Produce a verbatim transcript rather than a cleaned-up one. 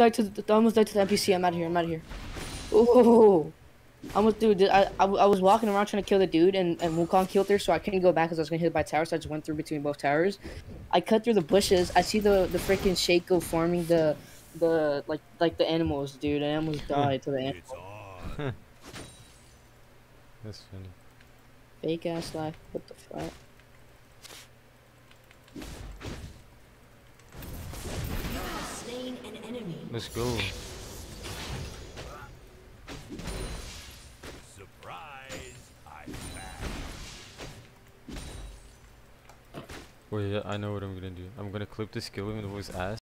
died to the, I almost died to the N P C. I'm out of here. I'm out of here. Oh, I almost, dude. I, I I was walking around trying to kill the dude, and and Wukong killed her, so I couldn't go back because I was gonna hit by tower. So I just went through between both towers. I cut through the bushes. I see the the freaking Shaco forming the the like like the animals, dude. I almost died to the animals. That's funny. Fake ass life. What the fuck? Slain an enemy. Let's go. Surprise! I'm back. Wait, yeah, I know what I'm gonna do. I'm gonna clip the skill even though it's ass.